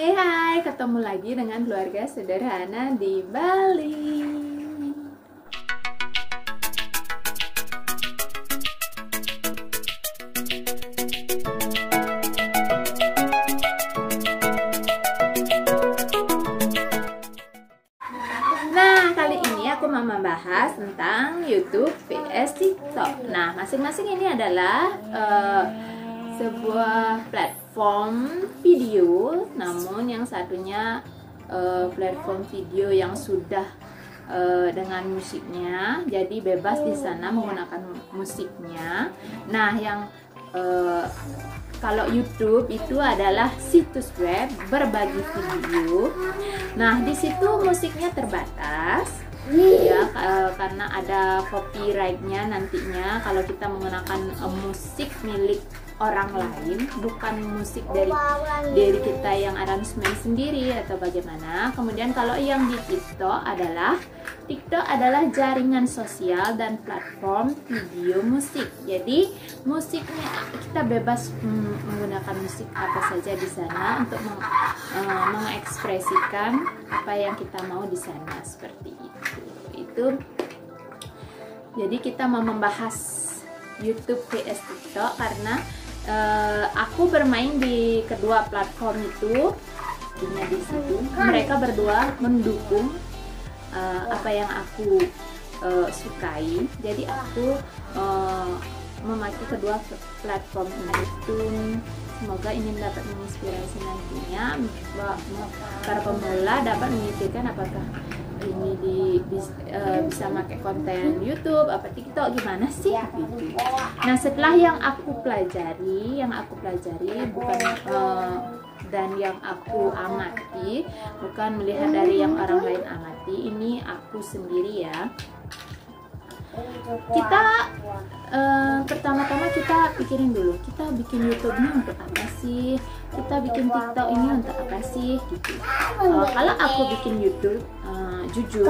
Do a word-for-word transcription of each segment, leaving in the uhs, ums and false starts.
Hai hai, ketemu lagi dengan keluarga sederhana di Bali. Nah, kali ini aku mau membahas tentang YouTube vs TikTok. Nah, masing-masing ini adalah uh, sebuah platform video, namun yang satunya uh, platform video yang sudah uh, dengan musiknya, jadi bebas di sana menggunakan musiknya. Nah, yang uh, kalau YouTube itu adalah situs web berbagi video. Nah, di situ musiknya terbatas. Ya, karena ada copyrightnya nantinya kalau kita menggunakan uh, musik milik orang lain, bukan musik dari dari kita yang aransemen sendiri atau bagaimana. Kemudian kalau yang di TikTok adalah TikTok adalah jaringan sosial dan platform video musik. Jadi musiknya kita bebas mm, menggunakan musik apa saja di sana untuk meng, uh, mengekspresikan apa yang kita mau di sana, seperti itu. Itu jadi kita mau membahas YouTube vs TikTok karena uh, aku bermain di kedua platform itu. Di situ mereka berdua mendukung uh, apa yang aku uh, sukai. Jadi aku uh, memakai kedua platform itu. Semoga ini dapat menginspirasi nantinya para pemula dapat memikirkan apakah ini di, bis, uh, bisa pakai konten YouTube apa TikTok gimana sih gitu. Nah, setelah yang aku pelajari, yang aku pelajari bukan uh, dan yang aku amati, bukan melihat dari yang orang lain amati, ini aku sendiri ya. Kita uh, pertama-tama kita pikirin dulu, kita bikin YouTube-nya untuk apa sih? Kita bikin TikTok ini untuk apa sih? Gitu. Uh, kalau aku bikin YouTube, uh, jujur,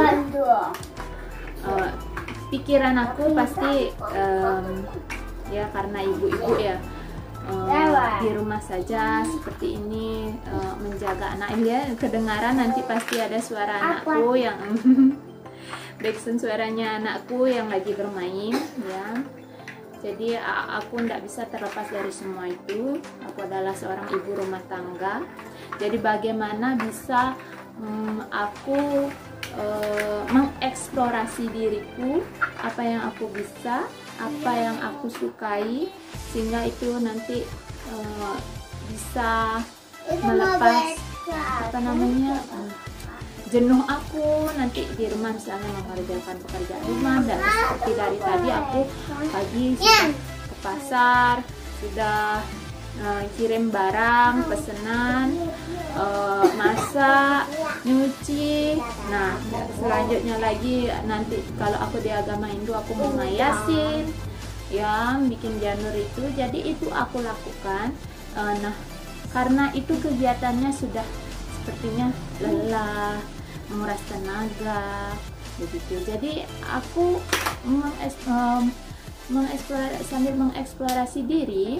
uh, pikiran aku pasti um, ya karena ibu-ibu ya. Uh, di rumah saja seperti ini, uh, menjaga anak ya, kedengaran nanti pasti ada suara anakku yang backsound suaranya anakku yang lagi bermain ya. Jadi aku tidak bisa terlepas dari semua itu. Aku adalah seorang ibu rumah tangga. Jadi bagaimana bisa um, aku uh, mengeksplorasi diriku, apa yang aku bisa, apa yang aku sukai, sehingga itu nanti uh, bisa melepas apa namanya uh, jenuh aku nanti di rumah, misalnya mengerjakan pekerjaan rumah. Dan seperti dari tadi aku pagi sudah ke pasar, sudah uh, kirim barang pesanan, uh, masak, nyuci. Nah, selanjutnya lagi nanti kalau aku di agama Hindu aku mau ngayasin ya, bikin janur itu. Jadi itu aku lakukan. Uh, nah, karena itu kegiatannya sudah sepertinya lelah, menguras tenaga begitu. Jadi aku mengeksplorasi, sambil mengeksplorasi diri,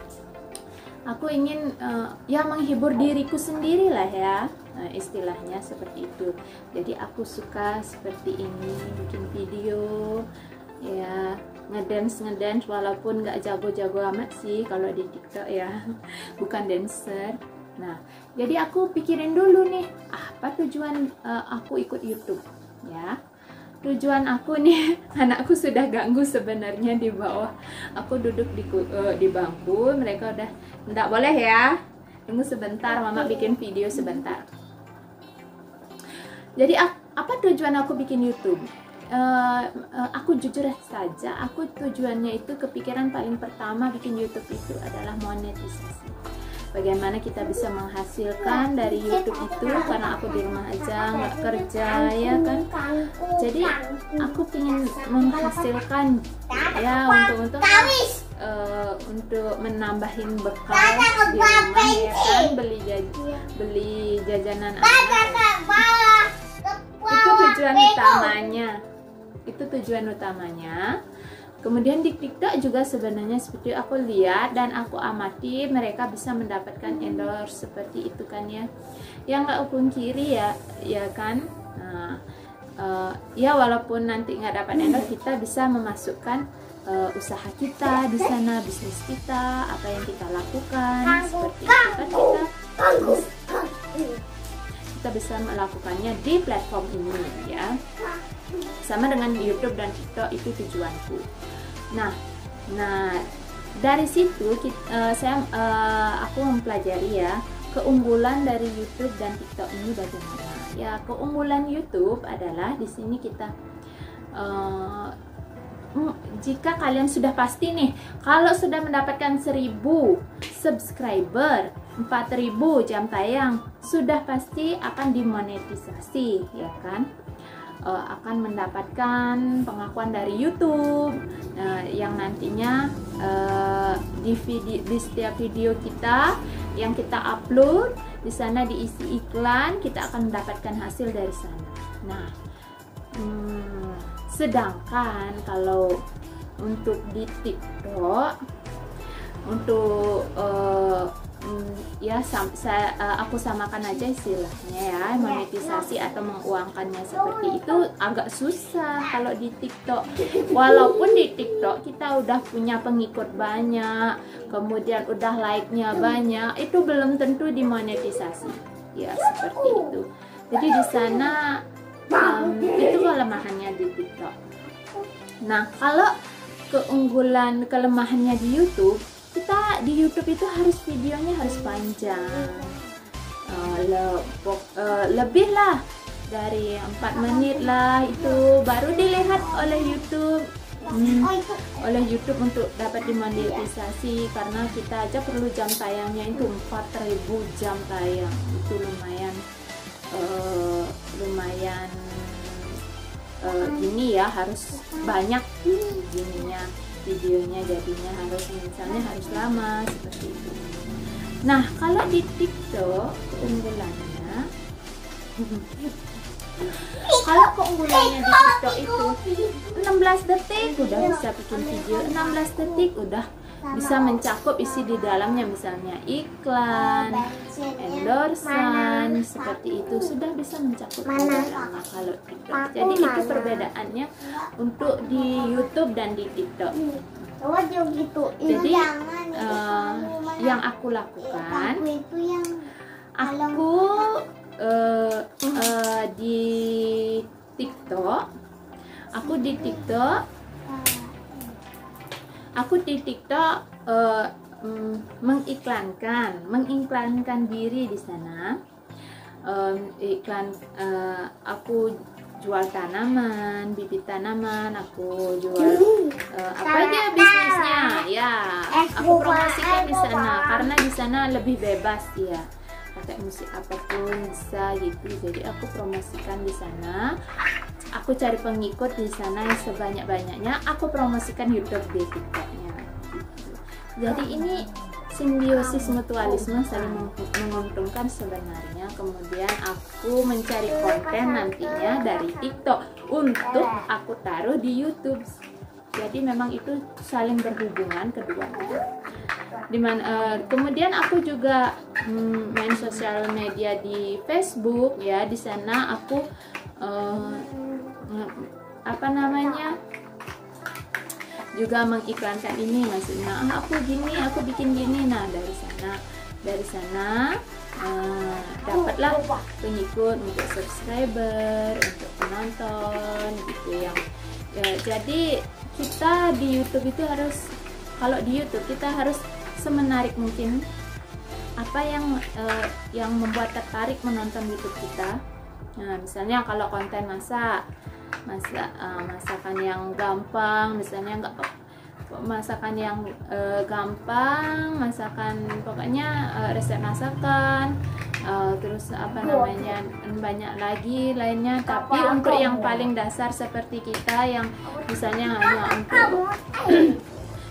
aku ingin uh, ya menghibur diriku sendiri lah ya, uh, istilahnya seperti itu. Jadi aku suka seperti ini, bikin video ya, ngedance ngedance walaupun nggak jago-jago amat sih kalau di TikTok ya, bukan dancer. Nah, jadi aku pikirin dulu nih, apa tujuan uh, aku ikut YouTube ya. Tujuan aku nih, anakku sudah ganggu sebenarnya di bawah. Aku duduk di uh, di bangku, mereka udah enggak boleh ya. Tunggu sebentar, mama bikin video sebentar. Jadi apa tujuan aku bikin YouTube? Uh, uh, aku jujur saja, aku tujuannya itu kepikiran paling pertama bikin YouTube itu adalah monetisasi. Bagaimana kita bisa menghasilkan dari YouTube itu, karena aku di rumah aja nggak kerja ya kan. Jadi aku ingin menghasilkan ya untuk untuk uh, untuk menambahin bekal di rumah ya kan, beli jaj beli jajanan anak. Itu tujuan utamanya. Itu tujuan utamanya. Kemudian di TikTok juga sebenarnya seperti aku lihat dan aku amati, mereka bisa mendapatkan endorse seperti itu kan ya. Yang nggak pungkiri ya, ya kan. Nah, uh, ya walaupun nanti nggak dapat endorse, kita bisa memasukkan uh, usaha kita di sana, bisnis kita, apa yang kita lakukan seperti itu kan kita kita bisa melakukannya di platform ini ya. Sama dengan YouTube dan TikTok, itu tujuanku. Nah, nah dari situ kita, uh, saya uh, aku mempelajari ya keunggulan dari YouTube dan TikTok ini bagaimana. Ya, keunggulan YouTube adalah di sini kita uh, jika kalian sudah pasti nih, kalau sudah mendapatkan seribu subscriber, empat ribu jam tayang, sudah pasti akan dimonetisasi ya kan. Uh, akan mendapatkan pengakuan dari YouTube uh, yang nantinya uh, di, video, di setiap video kita yang kita upload di sana diisi iklan, kita akan mendapatkan hasil dari sana. Nah, hmm, sedangkan kalau untuk di TikTok, untuk uh, ya sam, saya, uh, aku samakan aja istilahnya ya, monetisasi atau menguangkannya seperti itu agak susah kalau di TikTok. Walaupun di TikTok kita udah punya pengikut banyak, kemudian udah like-nya banyak, itu belum tentu dimonetisasi ya, seperti itu. Jadi di sana um, itu kelemahannya di TikTok. Nah, kalau keunggulan kelemahannya di YouTube, kita di YouTube itu harus videonya harus panjang, uh, le uh, lebih lah dari empat menit lah, itu baru dilihat oleh YouTube hmm, oleh YouTube untuk dapat dimonetisasi, karena kita aja perlu jam tayangnya itu empat ribu jam tayang, itu lumayan uh, lumayan uh, gini ya, harus banyak gininya videonya, jadinya harus misalnya harus lama seperti itu. Nah, kalau di TikTok keunggulannya kalau keunggulannya di TikTok itu enam belas detik udah bisa bikin video, enam belas detik udah bisa mencakup isi di dalamnya, misalnya iklan, endorsan, seperti itu sudah bisa mencakup di dalamnya kalau TikTok. Jadi itu perbedaannya untuk di YouTube dan di TikTok. Jadi uh, yang aku lakukan, aku uh, uh, di TikTok, aku di TikTok. Aku di TikTok uh, mm, mengiklankan, mengiklankan diri di sana. Um, iklan, uh, aku jual tanaman, bibit tanaman, aku jual uh, apa aja bisnisnya, ya. Aku promosikan di sana karena di sana lebih bebas ya. Pakai musik apapun bisa gitu. Jadi aku promosikan di sana. Aku cari pengikut di sana yang sebanyak-banyaknya, aku promosikan YouTube di TikToknya. Jadi ini simbiosis mutualisme, saling menguntungkan sebenarnya. Kemudian aku mencari konten nantinya dari TikTok untuk aku taruh di YouTube. Jadi memang itu saling berhubungan keduanya. Dimana, uh, kemudian aku juga hmm, main sosial media di Facebook ya. Di sana aku uh, apa namanya juga mengiklankan ini, maksudnya ah, aku gini, aku bikin gini. Nah dari sana dari sana uh, dapatlah pengikut, untuk subscriber, untuk penonton gitu yang ya, jadi kita di YouTube itu harus, kalau di YouTube kita harus semenarik mungkin apa yang uh, yang membuat tertarik menonton YouTube kita. Nah misalnya kalau konten masak masak uh, masakan yang gampang, misalnya enggak masakan yang uh, gampang, masakan pokoknya uh, resep masakan, uh, terus apa namanya banyak lagi lainnya, tapi untuk yang paling dasar seperti kita yang misalnya hanya untuk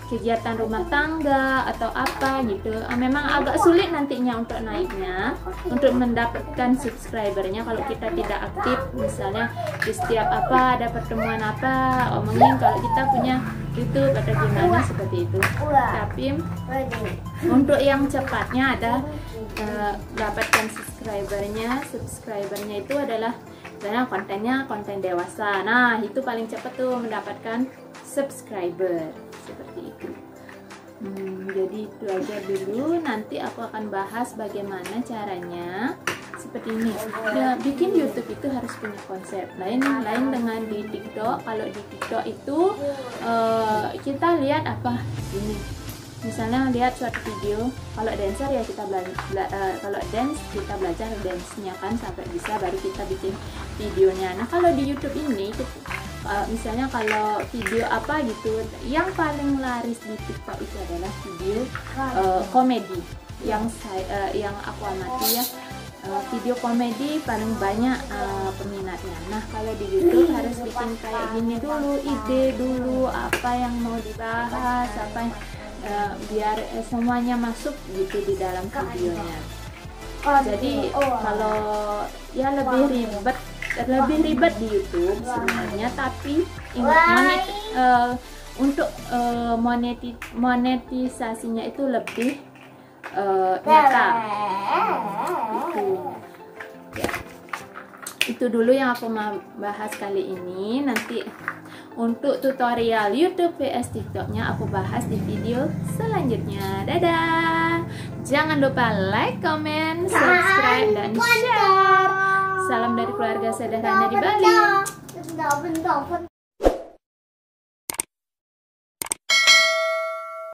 kegiatan rumah tangga atau apa gitu. Memang agak sulit nantinya untuk naiknya, untuk mendapatkan subscribernya kalau kita tidak aktif. Misalnya di setiap apa ada pertemuan apa omongin kalau kita punya YouTube atau gimana seperti itu. Tapi untuk yang cepatnya ada uh, dapatkan subscribernya, subscribernya itu adalah karena kontennya konten dewasa. Nah itu paling cepat tuh mendapatkan subscriber seperti itu. Hmm, jadi itu aja dulu. Nanti aku akan bahas bagaimana caranya seperti ini. Ya, bikin YouTube itu harus punya konsep. Lain lain dengan di TikTok. Kalau di TikTok itu uh, kita lihat apa ini. Misalnya lihat suatu video, kalau dancer ya kita belajar, bela, uh, kalau dance kita belajar dance-nya kan sampai bisa baru kita bikin videonya. Nah kalau di YouTube ini kita, uh, misalnya kalau video apa gitu, yang paling laris di TikTok itu adalah video uh, komedi. Yang saya, uh, yang aku amati ya, uh, video komedi paling banyak uh, peminatnya. Nah kalau di YouTube harus bikin kayak gini dulu, ide dulu apa yang mau dibahas, apa yang Uh, biar uh, semuanya masuk gitu di dalam videonya. Jadi kalau ya lebih ribet, lebih ribet di YouTube sebenarnya, tapi ingat monet, uh, untuk uh, moneti, monetisasinya itu lebih uh, nyata. Itu, ya. Itu dulu yang aku mau bahas kali ini. Nanti untuk tutorial YouTube vs TikToknya aku bahas di video selanjutnya. Dadah! Jangan lupa like, comment, subscribe, dan share. Salam dari keluarga sederhana di Bali.